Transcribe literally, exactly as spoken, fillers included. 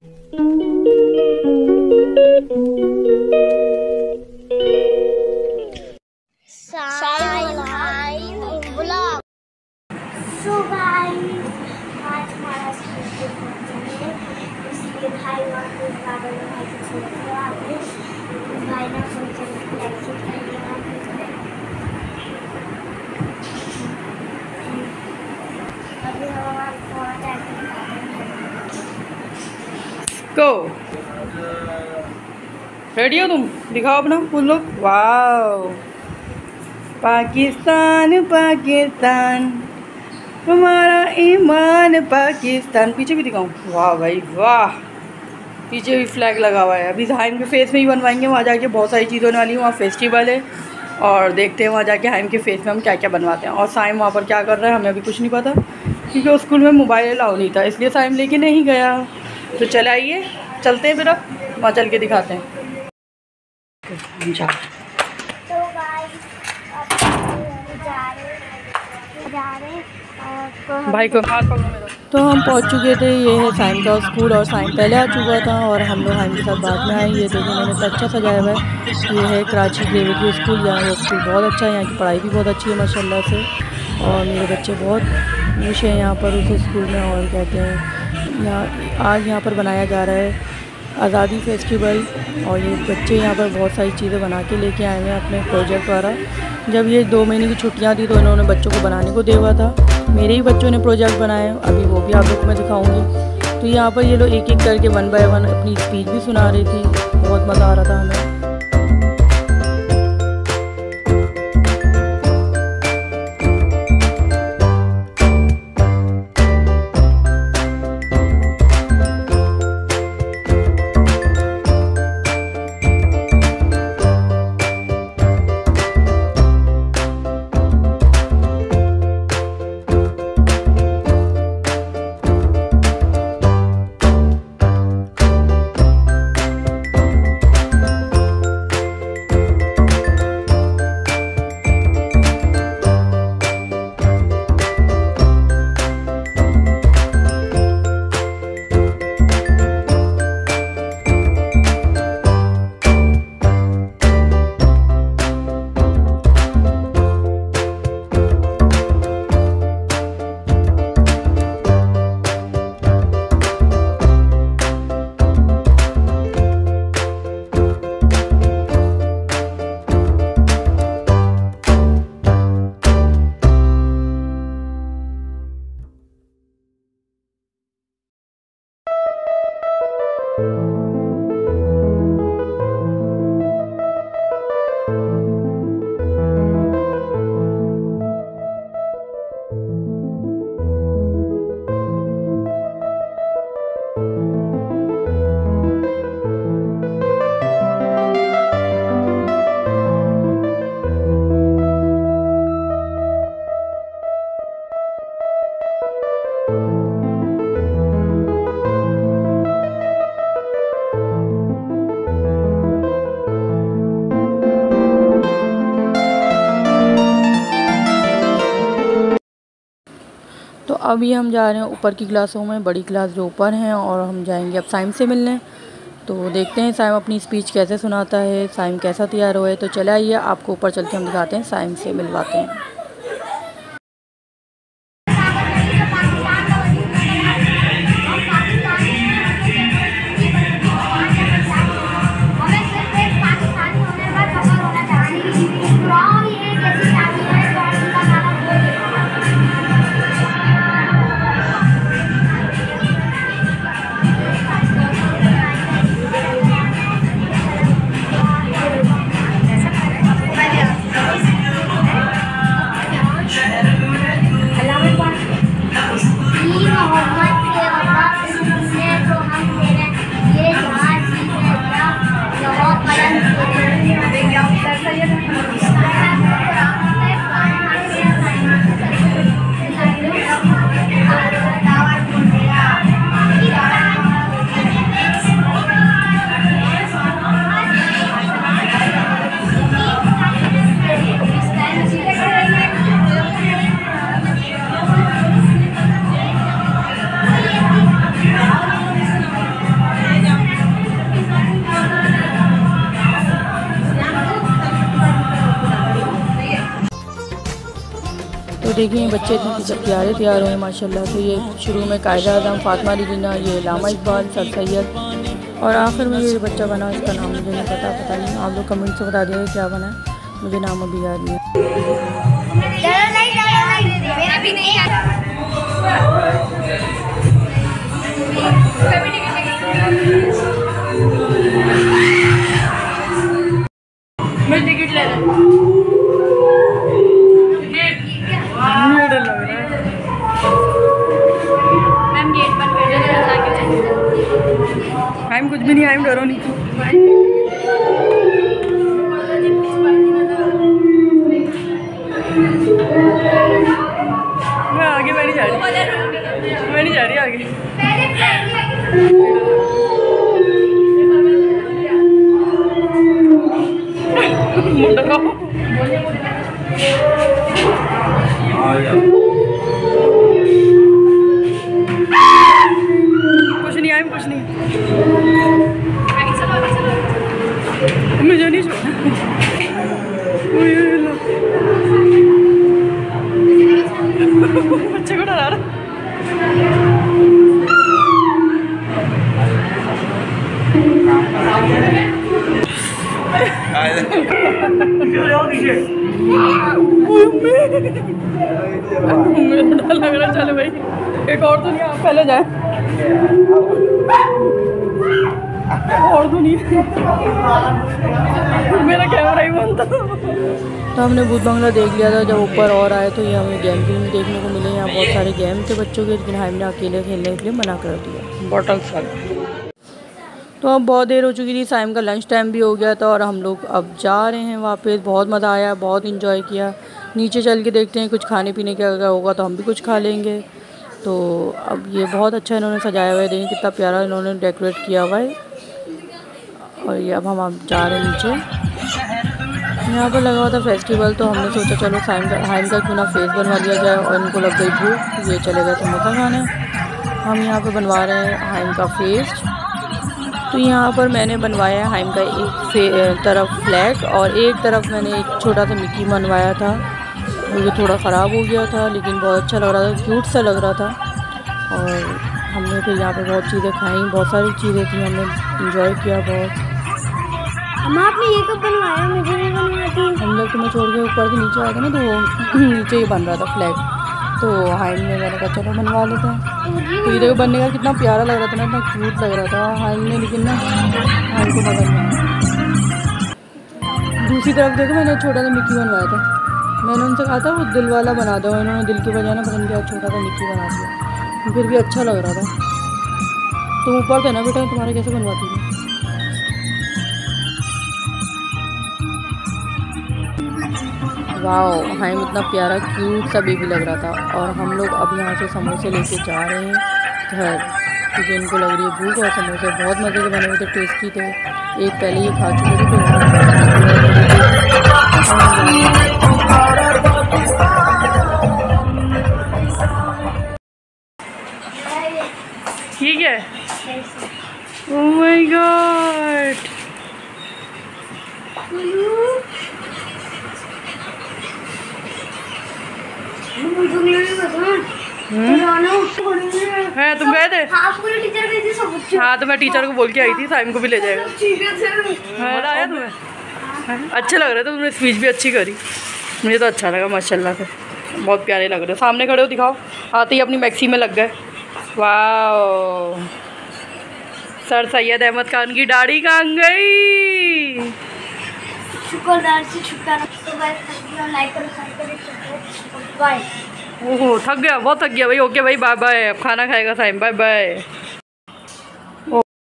So guys, आज हमारा school के फंक्शन है, इसलिए भाई वहाँ पे बाबा ने भाई को छोड़ दिया। आगे भाई ना फंक्शन की लेक्चर करेगा। अभी हम थोड़ा टाइम गो। रेडी हो तुम? दिखाओ अपना full look. Wow, Pakistan Pakistan हमारा ईमान पाकिस्तान। पीछे भी दिखाऊं? वाह भाई वाह, पीछे भी फ्लैग लगा हुआ है। अभी हाइम के फेस में ही बनवाएंगे, वहाँ जाके बहुत सारी चीज़ होने वाली है। वहाँ फेस्टिवल है और देखते हैं वहाँ जाके हाइम के फेस में हम क्या क्या बनवाते हैं। और साइम वहाँ पर क्या कर रहा है हमें अभी कुछ नहीं पता, क्योंकि उस स्कूल में मोबाइल अलाउ नहीं था, इसलिए साइम लेके नहीं गया। तो चले आइए, चलते हैं फिर, अब वहाँ चल के दिखाते हैं। भाई को हाथ पकड़ो मेरा। तो हम पहुंच चुके थे, ये है साइम का स्कूल और साइम पहले आ चुका था और हम लोग हाइम के साथ बाद में आए। ये देखिए इन्होंने तो अच्छा सजाया हुआ है। ये है कराची ग्रेविटी स्कूल, यहाँ ये स्कूल बहुत अच्छा है, यहाँ की पढ़ाई भी बहुत अच्छी है माशाल्लाह से। और मेरे बच्चे बहुत खुश हैं यहाँ पर उस स्कूल में। और कहते हैं यहाँ आज यहाँ पर बनाया जा रहा है आज़ादी फेस्टिवल, और ये बच्चे यहाँ पर बहुत सारी चीज़ें बना के लेके आए हैं अपने प्रोजेक्ट द्वारा। जब ये दो महीने की छुट्टियाँ थी तो इन्होंने बच्चों को बनाने को दिया हुआ था। मेरे ही बच्चों ने प्रोजेक्ट बनाए, अभी वो भी आप लोग को मैं दिखाऊंगी। तो यहाँ पर ये लोग एक एक करके वन बाय वन अपनी स्पीच भी सुना रही थी, बहुत मज़ा आ रहा था हमें। तो अभी हम जा रहे हैं ऊपर की क्लासों में, बड़ी क्लास जो ऊपर हैं, और हम जाएंगे अब साइम से मिलने। तो देखते हैं साइम अपनी स्पीच कैसे सुनाता है, साइम कैसा तैयार हुआ है। तो चले आइए, आपको ऊपर चल के हम दिखाते हैं, साइम से मिलवाते हैं। देखिए बच्चे इतने प्यारे तैयार हुए माशाल्लाह। तो ये शुरू में कायदा आज़म, फातिमा रिजीना, ये लामा इकबाल, सर सैयद और आखिर में ये बच्चा बना, इसका नाम मुझे नहीं पता पता नहीं आप लोग कमेंट से बता दीजिए क्या बना है, मुझे नाम अभी याद नहीं मैं टिकट ले रहा टाइम कुछ भी नहीं, टाइम डरो नहीं। मैं आगे मैं नहीं जा रही, मैं नहीं जा रही आगे। कुछ नहीं, आइम कुछ नहीं, मुझे नहीं छोड़ना। बच्चे को डरा रहा। मेरा डर लग रहा है। चलो भाई एक और तो नहीं, आप पहले जाए और तो नहीं, मेरा कैमरा ही बंद था। तो हमने भूत बंगला देख लिया था। जब ऊपर और आए तो ये हमें गेम भी देखने को मिले। यहाँ बहुत सारे गेम थे बच्चों के, लेकिन हमने अकेले खेलने के लिए मना कर दिया। बॉटल्स वाले। तो अब बहुत देर हो चुकी थी, साइम का लंच टाइम भी हो गया था और हम लोग अब जा रहे हैं वापस। बहुत मज़ा आया, बहुत इंजॉय किया। नीचे चल के देखते हैं कुछ खाने पीने का अगर होगा तो हम भी कुछ खा लेंगे। तो अब ये बहुत अच्छा इन्होंने सजाया हुआ है, देखिए कितना प्यारा इन्होंने डेकोरेट किया हुआ है। और ये अब हम अब जा रहे हैं नीचे। यहाँ पर लगा हुआ था फेस्टिवल, तो हमने सोचा चलो साइम का हाइम का क्यों ना फेस बनवा लिया जाए। और इनको लग गई भूख, ये चले गए समोसा खाने। हम यहाँ पर बनवा रहे हैं हाइम का फेस। तो यहाँ पर मैंने बनवाया है हाइम का एक तरफ फ्लैग और एक तरफ मैंने एक छोटा सा मिक्की बनवाया था। मुझे थोड़ा ख़राब हो गया था लेकिन बहुत अच्छा लग रहा था, क्यूट सा लग रहा था। और हमने फिर यहाँ पे बहुत चीज़ें खाई, बहुत सारी चीज़ें थी, हमने इंजॉय किया बहुत। हम आपने ये कब बनवाया? मुझे नहीं बनवाती। हम लोग तुम्हें छोड़ के ऊपर से नीचे आए थे ना, तो वो नीचे ही बन रहा था फ्लैग। तो हाइम ने मैंने कहा चलो बनवा लेते हैं। तो ये देखो बनने का कितना प्यारा लग रहा था ना, इतना क्यूट लग रहा था हाइम ने, लेकिन ना हाइम को मजा नहीं आया। दूसरी तरफ देखो मैंने छोटा सा मिक्की बनवाया था, मैंने उनसे कहा था वो दिल वाला बना दो, उन्होंने दिल की बजाय ना बन गया छोटा सा मिक्की बना दिया, फिर भी अच्छा लग रहा था। तुम ऊपर थे ना बेटा, तुम्हारे कैसे बनवाती थी? वाओ, हाइम इतना प्यारा क्यूट सा बेबी लग रहा था। और हम लोग अब यहाँ से समोसे लेके जा रहे हैं घर, क्योंकि इनको लग रही है भूख। और समोसे बहुत मज़े के बने हुए थे, टेस्टी थे। एक पहले ये खा चुके थे, ठीक है। ओह माय गॉड, है तुम गए थे? हाँ तो मैं टीचर को बोल के आई थी साइम को भी ले जाएगा। मज़ा आया तुम्हें? अच्छे लग रहे थे, तुमने स्पीच भी अच्छी करी, मुझे तो अच्छा लगा माशाल्लाह से, बहुत प्यारे लग रहे हो। सामने खड़े हो, दिखाओ। आते ही अपनी मैक्सी में लग गए। वाह, सर सैयद अहमद खान की दाढ़ी कहाँ गई? शुक्रदार से शुक्राना। तो लाइक करो, सब्सक्राइब करो, बाय। ओहो थक गया, बहुत थक गया भाई। ओके भाई, बाय बाय। अब खाना खाएगा साइम, बाय बाय।